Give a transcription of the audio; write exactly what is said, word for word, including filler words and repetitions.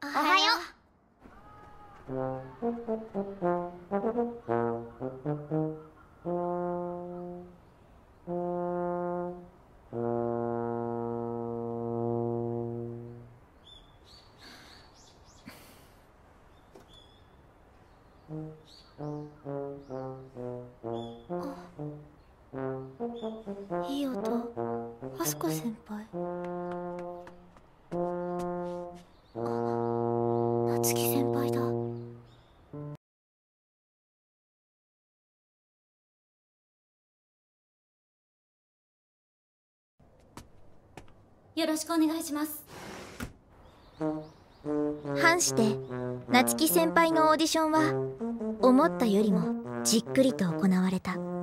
おはよう。いい音。アスカ先輩。夏希先輩だ。 よろしくお願いします。 反して夏希先輩のオーディションは思ったよりもじっくりと行われた。